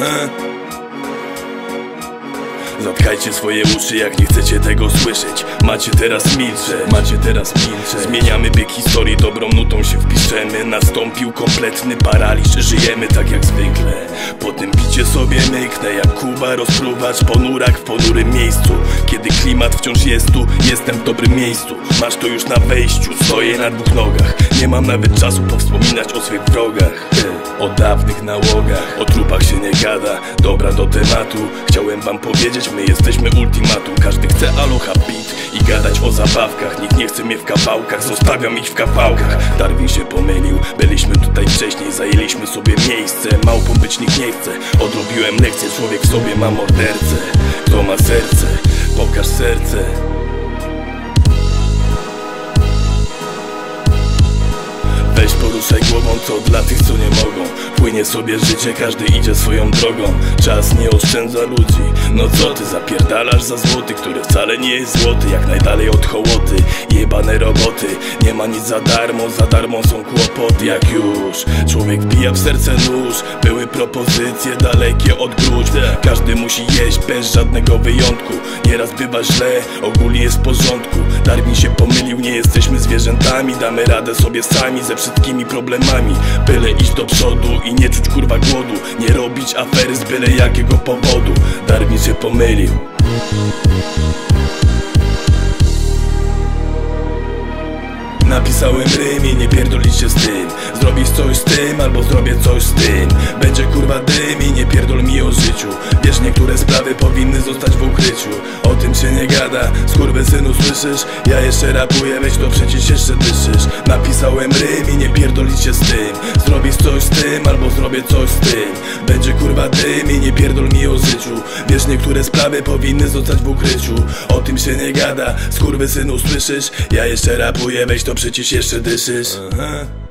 Zatkajcie swoje uszy, jak nie chcecie tego słyszeć. Macie teraz milczeć. Zmieniamy bieg historii, dobrą nutą się wpiszemy. Nastąpił kompletny paraliż, żyjemy tak jak zwykle. Po tym bicie sobie myknę, jak Kuba rozpruwacz, ponurak w ponurym miejscu. Kiedy klimat wciąż jest tu, jestem w dobrym miejscu. Masz to już na wejściu, stoję na dwóch nogach. Nie mam nawet czasu powspominać o swych wrogach, o dawnych nałogach. O trupach się nie gada, dobra do tematu. Chciałem wam powiedzieć, my jesteśmy ultimatum. Każdy chce aloha beat i gadać o zabawkach. Nikt nie chce mnie w kawałkach, zostawiam ich w kawałkach. Darwin się pomylił, byliśmy tutaj wcześniej. Zajęliśmy sobie miejsce, małpą być nikt nie chce. Odrobiłem lekcję, człowiek w sobie ma mordercę. Kto ma serce, pokaż serce. Weź poruszaj głową, co dla tych, co nie mogą. Płynie sobie życie, każdy idzie swoją drogą. Czas nie oszczędza ludzi. No co ty zapierdalasz za złoty, który wcale nie jest złoty. Jak najdalej od hołoty, jebane roboty. Nie ma nic za darmo są kłopoty. Jak już człowiek wbija w serce nóż, były propozycje dalekie od gruźb. Każdy musi jeść bez żadnego wyjątku. Nieraz bywa źle, ogólnie jest w porządku. Darwin się pomylił, nie jesteśmy zwierzętami. Damy radę sobie sami ze wszystkimi problemami. Byle iść do przodu i nie czuć kurwa głodu. Nie robić afery z byle jakiego powodu. Darwin się pomylił. Napisałem rym i nie pierdolić się z tym. Zrobisz coś z tym, albo zrobię coś z tym. Będzie kurwa dym i nie pierdol mi o życiu. Wiesz, niektóre sprawy powinny zostać w ukryciu. O tym się nie gada, skurwysynu słyszysz? Ja jeszcze rapuję, weź to przecież jeszcze dyszysz. Napisałem rym i nie pierdolić się z tym. Zrobisz coś z tym, albo zrobię coś z tym. Będzie kurwa dym i nie pierdol mi o życiu. Wiesz, niektóre sprawy powinny zostać w ukryciu. O tym się nie gada, skurwysynu słyszysz? Ja jeszcze rapuję, weź to przecież jeszcze dyszysz.